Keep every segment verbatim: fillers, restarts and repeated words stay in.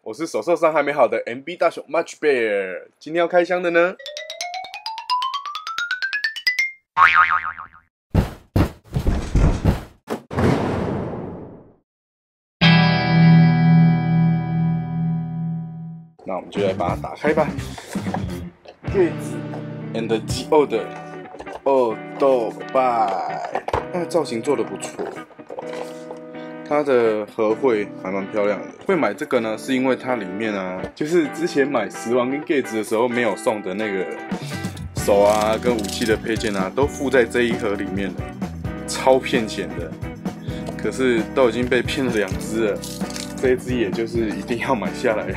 我是手受伤还没好的 M B 大雄 Much Bear， 今天要开箱的呢，那我们就来把它打开吧。柜子 and G O 的奥豆拜，它的造型做得不错。它的盒绘还蛮漂亮的，会买这个呢，是因为它里面啊，就是之前买石王跟 Gates 的时候没有送的那个手啊跟武器的配件啊，都附在这一盒里面了，超骗钱的。可是都已经被骗了两只了，这一只也就是一定要买下来。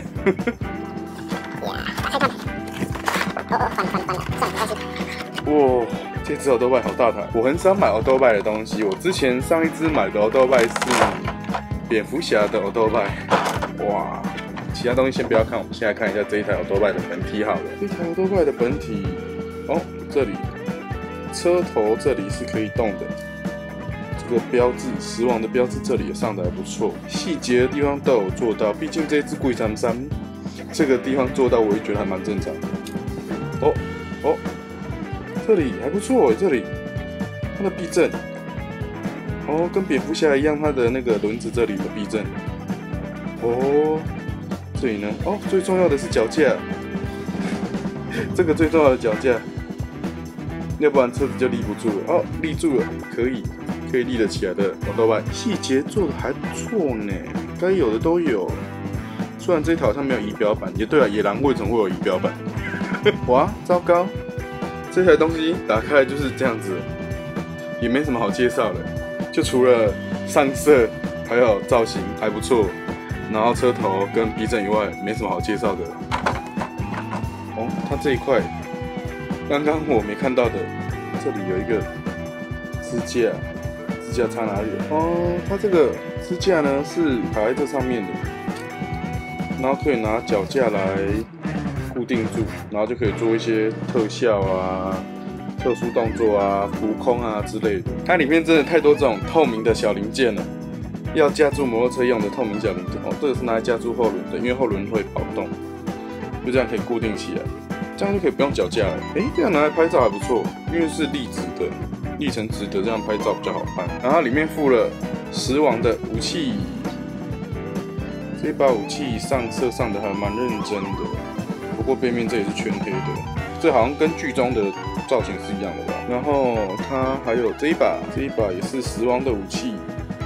哇，这只奥多拜好大台！我很少买奥多拜的东西，我之前上一只买的奥多拜是蝙蝠侠的奥多拜。哇，其他东西先不要看，我们现在看一下这一台奥多拜的本体好了。这台奥多拜的本体，哦，这里车头这里是可以动的，这个标志石王的标志这里也上的还不错，细节的地方都有做到，毕竟这只贵三三，这个地方做到我也觉得还蛮正常的。哦哦。这里还不错哎，这里它的避震，哦，跟蝙蝠侠一样，它的那个轮子这里的避震，哦，这里呢，哦，最重要的是脚架，这个最重要的脚架，要不然车子就立不住了，哦，立住了，可以，可以立得起来的奥多拜，细节做的还不错呢，该有的都有，虽然这一台好像没有仪表板，也对了，野狼为什么会有仪表板？哇，糟糕！这台东西打开来就是这样子，也没什么好介绍的，就除了上色还有造型还不错，然后车头跟避震以外，没什么好介绍的。哦，它这一块，刚刚我没看到的，这里有一个支架，支架插哪里了？哦，它这个支架呢是卡在这上面的，然后可以拿脚架来固定住，然后就可以做一些特效啊、特殊动作啊、浮空啊之类的。它里面真的太多这种透明的小零件了，要架住摩托车用的透明小零件。哦，这个是拿来架住后轮的，因为后轮会跑动，就这样可以固定起来，这样就可以不用脚架了。哎，这样拿来拍照还不错，因为是立直的，立成直的，这样拍照比较好看。然后里面附了石王的武器，这把武器上色上的还蛮认真的。不过背面这也是全黑的，这好像跟剧中的造型是一样的吧。然后它还有这一把，这一把也是石王的武器，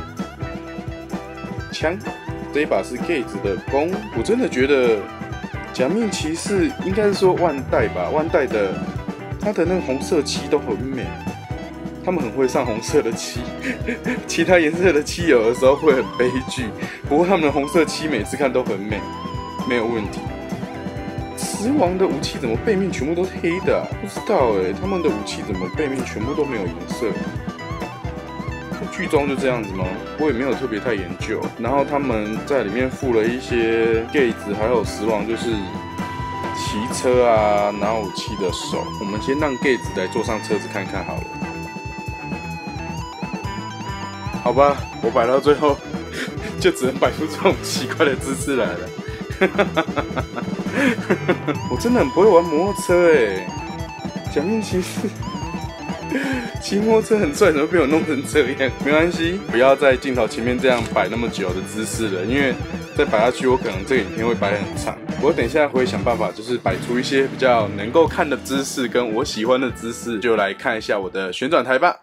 枪。这一把是 Gates 的弓。我真的觉得假面骑士应该是说万代吧，万代的它的那个红色漆都很美，他们很会上红色的漆，其他颜色的漆有的时候会很悲剧，不过他们的红色漆每次看都很美，没有问题。石王的武器怎么背面全部都是黑的啊？不知道哎、欸，他们的武器怎么背面全部都没有颜色？剧中就这样子吗？我也没有特别太研究。然后他们在里面附了一些 Gates 还有石王，就是骑车啊拿武器的手。我们先让 Gates 来坐上车子看看好了。好吧，我摆到最后就只能摆出这种奇怪的姿势来了。我真的很不会玩摩托车哎，假面骑士骑摩托车很帅，怎么被我弄成这样？没关系，不要在镜头前面这样摆那么久的姿势了，因为再摆下去，我可能这个影片会摆很长。我等一下会想办法，就是摆出一些比较能够看的姿势，跟我喜欢的姿势，就来看一下我的旋转台吧。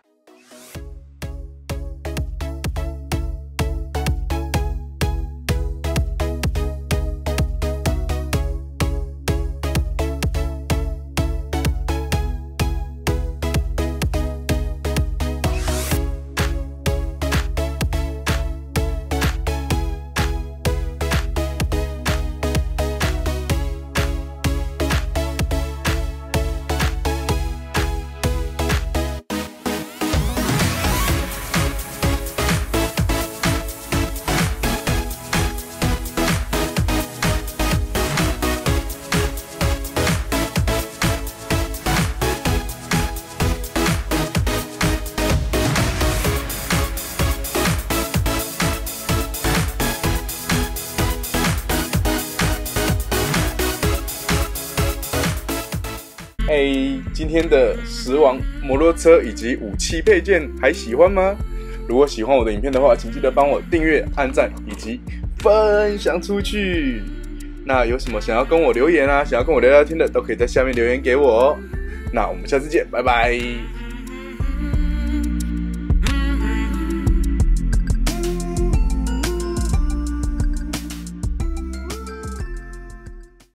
哎，今天的十王摩托车以及武器配件还喜欢吗？如果喜欢我的影片的话，请记得帮我订阅、按赞以及分享出去。那有什么想要跟我留言啊，想要跟我聊聊天的，都可以在下面留言给我哦。那我们下次见，拜拜。